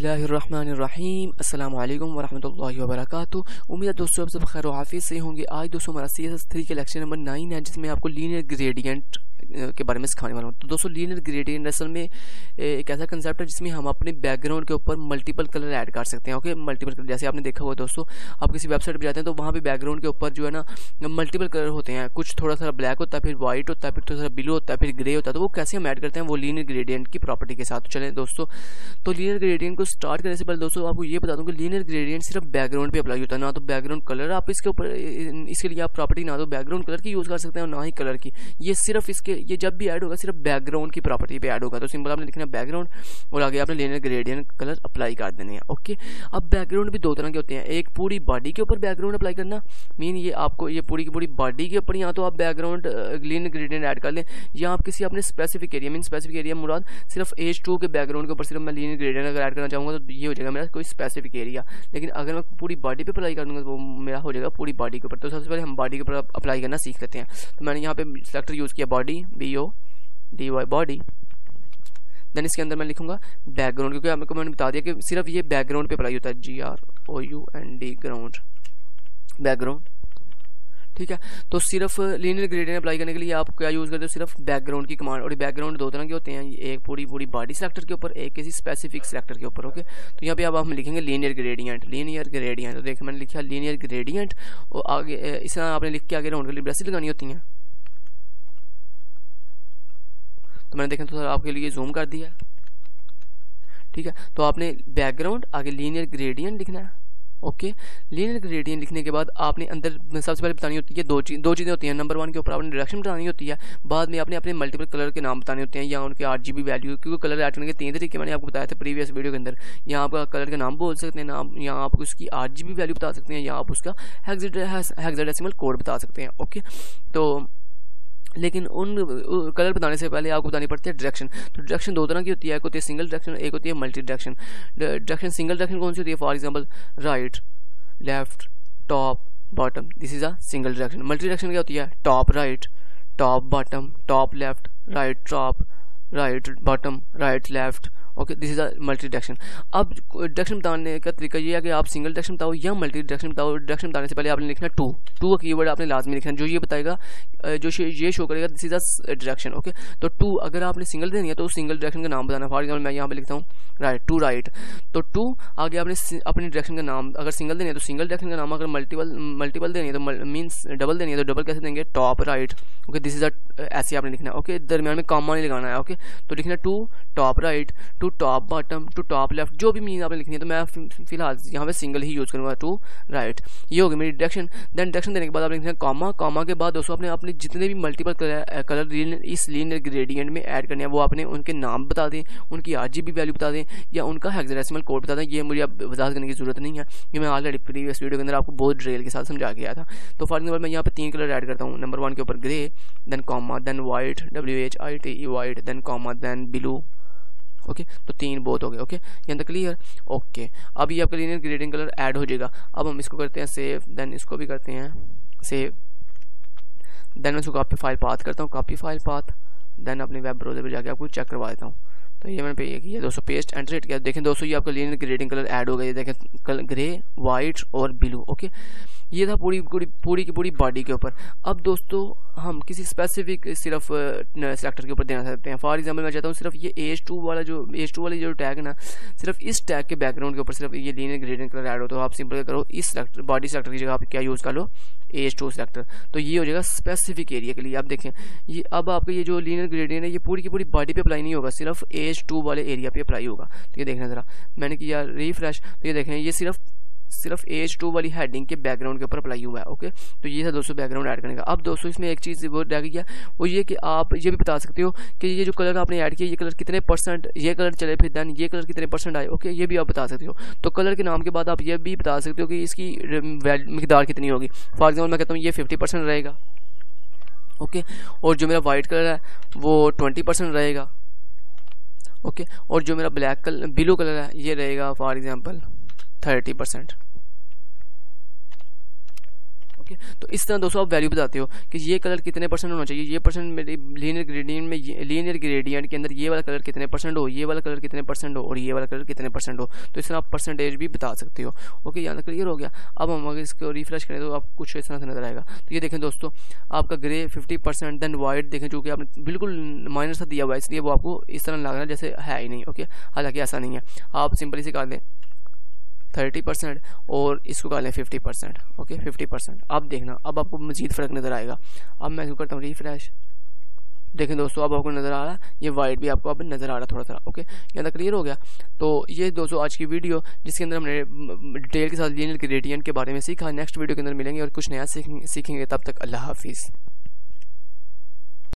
बिस्मिल्लाहिर्रहमानिर्रहीम अस्सलाम वालेकुम वरहमतुल्लाहि वबरकातुहू। उम्मीद है दोस्तों आप सब खैर आफियत से होंगे। आज दोस्तों हमारा CS3 के लेक्चर नंबर 9 है, जिसमें आपको लीनियर ग्रेडियंट के बारे में सिखाने वाला हूँ। तो दोस्तों लीनियर ग्रेडियंट असल में एक ऐसा कंसेप्ट है जिसमें हम अपने बैकग्राउंड के ऊपर मल्टीपल कलर ऐड कर सकते हैं। ओके, मल्टीपल कलर जैसे आपने देखा हुआ दोस्तों, आप किसी वेबसाइट पर जाते हैं तो वहाँ पे बैकग्राउंड के ऊपर जो है ना मल्टीपल कलर होते हैं। कुछ थोड़ा सा ब्लैक होता है, फिर व्हाइट होता है, फिर थोड़ा सा ब्लू होता है, फिर ग्रे होता है। तो वो कैसे हम ऐड करते हैं, वो लीनियर ग्रेडियंट की प्रॉपर्टी के साथ। चलें दोस्तों, तो लीनियर ग्रेडियंट को स्टार्ट करने से पहले दोस्तों आपको ये बता दूं कि लीनियर ग्रेडियंट सिर्फ बैकग्राउंड पे अप्लाई होता है, ना तो बैकग्राउंड कलर आप इसके ऊपर इसके लिए आप प्रॉपर्टी ना तो बैकग्राउंड कलर की यूज कर सकते हैं और ना ही कलर की। ये सिर्फ इसके ये जब भी ऐड होगा सिर्फ बैकग्राउंड की प्रॉपर्टी पे ऐड होगा। तो सिंपल आपने लिखना बैकग्राउंड और आगे आपने लीनियर ग्रेडियंट कलर अप्लाई कर देने हैं। ओके, अब बैकग्राउंड भी दो तरह के होते हैं। एक पूरी बॉडी के ऊपर बैकग्राउंड अप्लाई करना, मीन ये आपको ये पूरी की पूरी बॉडी के ऊपर या तो आप बैकग्राउंड लीनियर ग्रेडियंट ऐड कर लें, या आप किसी अपने specific area, mean specific area मुराद सिर्फ H2 के बैकग्राउंड के ऊपर सिर्फ मैं लीनियर ग्रेडियंट अगर ऐड करना चाहूँगा तो ये हो जाएगा मेरा कोई स्पेसिफिक एरिया। लेकिन अगर मैं पूरी बॉडी पे अप्लाई कर दूंगा तो वो मेरा हो जाएगा पूरी बॉडी के ऊपर। तो सबसे पहले हम बॉडी के ऊपर अप्लाई करना सीख लेते हैं। तो मैंने यहाँ पे सेलेक्टर यूज़ किया बॉडी, BODY बॉडी। देन इसके अंदर मैं लिखूंगा बैकग्राउंड, क्योंकि आपको मैंने बता दिया कि सिर्फ ये बैकग्राउंड पे अप्लाई होता है, GROUND ग्राउंड, बैकग्राउंड। ठीक है, तो सिर्फ लीनियर ग्रेडियंट अप्लाई करने के लिए आप क्या यूज करते हो, सिर्फ बैकग्राउंड की कमांड। और बैकग्राउंड दो तरह के होते हैं, एक पूरी बॉडी सेलेक्टर के ऊपर, एक किसी स्पेसिफिक सेलेक्टर के ऊपर। ओके, तो यहाँ पे अब हम लिखेंगे लीनियर ग्रेडियंट। तो देखिए मैंने लिखा लीनियर ग्रेडियंट और आगे इस तरह आपने लिख के आगे राउंड के लिए ब्रेसेस लगानी होती हैं। तो मैंने देखा तो आपके लिए जूम कर दिया। ठीक है, तो आपने बैकग्राउंड आगे लीनियर ग्रेडियंट लिखना है। ओके, लीनियर ग्रेडियंट लिखने के बाद आपने अंदर सबसे पहले बतानी होती है दो चीज़ें होती हैं। नंबर 1 के ऊपर आपने डायरेक्शन बतानी होती है, बाद में आपने अपने मल्टीपल कलर के नाम बताने होते हैं या उनके RGB वैल्यू, क्योंकि कलर ऐड करने के 3 तरीके मैंने आपको बताया था प्रीवियस वीडियो के अंदर। यहाँ आप कलर के नाम बोल सकते हैं, नाम यहाँ आप उसकी RGB वैल्यू बता सकते हैं, या आप उसका हेक्साडेसिमल कोड बता सकते हैं। ओके, तो लेकिन उन कलर बताने से पहले आपको बतानी पड़ती है डायरेक्शन। तो डायरेक्शन दो तरह की होती है, एक होती है सिंगल डायरेक्शन, एक होती है multi direction. Direction single direction कौन सी होती है, for example right, left, top, bottom, this is a single direction. Multi direction क्या होती है, top right, top bottom, top left, right bottom, right left. Okay, this is a multi direction. अब direction बताने का तरीका ये है कि आप सिंगल डायरेक्शन बताओ या मल्टी डायरेक्शन बताओ। डायरेक्शन बताने से पहले आपने लिखना टू का कीवर्ड आपने लाजमी लिखना, जो ये बताएगा, जो ये शो करेगा this is a direction. Okay, तो टू अगर आपने सिंगल देनी है तो सिंगल डायरेक्शन का नाम बताना। फॉर एग्जाम्पल मैं यहाँ पे लिखता हूँ राइट, टू राइट, तो टू आगे आपने अपनी डायरेक्शन का नाम, अगर सिंगल देनी है तो सिंगल डायरेक्शन का नाम, अगर मल्टीपल देनी है तो मीन्स डबल देनी है तो डबल कैसे देंगे, top right. Okay, this is a ऐसे आपने लिखना है। ओके, दरमियान में कॉमा नहीं लगाना है। ओके, तो लिखना to top right, to top bottom, to top left, जो भी मीन आपने लिखनी है। तो मैं फिलहाल यहाँ पे सिंगल ही यूज करूंगा, टू राइट। ये होगी मेरी डायरेक्शन। देन डायरेक्शन देने के बाद आपने लिखना कॉमा, कॉमा के बाद दोस्तों आपने अपने जितने भी मल्टीपल कलर इस लीनियर ग्रेडियंट में ऐड करने हैं वो आपने उनके नाम बता दें, उनकी RGB वैल्यू बता दें या उनका हेक्साडेसिमल कोड बता दें। ये मुझे अब वजाहत करने की जरूरत नहीं है, ये मैं ऑलरेडी प्रीवियस वीडियो के अंदर आपको बहुत डिटेल के साथ समझा के आया था। तो फॉर एग्जाम्पल मैं यहाँ पे 3 कलर ऐड करता हूँ। नंबर 1 के ऊपर grey, then comma, then white, WHITE white, then comma, then blue. Okay, तो 3 बहुत हो गए। ओके, यहाँ तक क्लियर। ओके, अब ये आपका लीनियर ग्रेडियंट कलर ऐड हो जाएगा। अब हम इसको करते हैं सेव, देन इसको भी करते हैं सेव, देन मैं इसको कॉपी फाइल पाथ करता हूँ, कॉपी फाइल पाथ, देन अपने वेब ब्राउजर पर जाके आपको चेक करवा देता हूँ। तो ये मैंने पे ये किया दोस्तों, पेस्ट एंटर हिट किया। देखें दोस्तों ये आपका लीनियर ग्रेडियंट कलर ऐड हो गया। देखें ग्रे, व्हाइट और ब्लू। ओके, ये था पूरी की पूरी बॉडी के ऊपर। अब दोस्तों हम किसी स्पेसिफिक सिर्फ सेलेक्टर के ऊपर देना सकते हैं। फॉर एग्जांपल मैं चाहता हूँ सिर्फ ये H2 वाली जो टैग है ना, सिर्फ इस टैग के बैकग्राउंड के ऊपर सिर्फ ये लीनियर ग्रेडियंट कलर ऐड हो। तो आप सिंपल करो इस सेलेक्टर, बॉडी सेलेक्टर की जगह आप क्या यूज कर लो, H2 सेलेक्टर। तो ये हो जाएगा स्पेसिफिक एरिया के लिए। आप देखें ये अब आपका ये जो लीनियर ग्रेडियंट है ये पूरी की पूरी बॉडी पे अप्लाई नहीं होगा, सिर्फ H2 वाले एरिया पे अप्लाई होगा। तो ये देखना जरा, मैंने किया रिफ्रेश, तो ये देखें ये सिर्फ H2 वाली हेडिंग के बैकग्राउंड के ऊपर अप्लाई हुआ है। ओके, तो ये था दोस्तों बैकग्राउंड ऐड करने का। अब दोस्तों इसमें एक चीज़ वो रह गया, वो ये कि आप ये भी बता सकते हो कि ये जो कलर आपने ऐड किया ये कलर कितने %, ये कलर चले, फिर देन ये कलर कितने % आए। ओके, ये भी आप बता सकते हो। तो कलर के नाम के बाद आप ये भी बता सकते हो कि इसकी मिकदार कितनी होगी। फॉर एग्जाम्पल मैं कहता हूँ ये 50% रहेगा। ओके, और जो मेरा वाइट कलर है वो 20% रहेगा। ओके, और जो मेरा ब्लू कलर है ये रहेगा फॉर एग्जाम्पल 30%। ओके, ओके, तो इस तरह दोस्तों आप वैल्यू बताते हो कि ये कलर कितने परसेंट होना चाहिए, ये परसेंट मेरे लीनियर ग्रेडियंट में, लीनियर ग्रेडियंट के अंदर ये वाला कलर कितने परसेंट हो, ये वाला कलर कितने परसेंट हो और ये वाला कलर कितने परसेंट हो। तो इस तरह आप परसेंटेज भी बता सकते हो। ओके, यहाँ तक क्लियर हो गया। अब हम अगर इसको रिफ्रेश करें तो आपको कुछ इस तरह से नजर आएगा। तो ये देखें दोस्तों, आपका ग्रे 50%, देन वाइट देखें जो कि आपने बिल्कुल माइनर सा दिया हुआ है, इसलिए वो आपको इस तरह लग रहा है जैसे है ही नहीं। ओके, हालांकि ऐसा नहीं है। आप सिंपली से कर लें 30% और इसको कर लें 50%। ओके, 50%। अब देखना, अब आपको मजीद फ़र्क नज़र आएगा। अब मैं इसको करता हूँ रिफ्रेश। देखें दोस्तों, अब आपको नज़र आ रहा है, ये वाइट भी आपको अब नज़र आ रहा है थोड़ा थोड़ा। ओके, यहाँ तक क्लियर हो गया। तो ये दोस्तों आज की वीडियो, जिसके अंदर हमने डिटेल के साथ लीनियर ग्रेडियंट के बारे में सीखा। नेक्स्ट वीडियो के अंदर मिलेंगे और कुछ नया सीखेंगे। तब तक अल्लाह हाफिज़।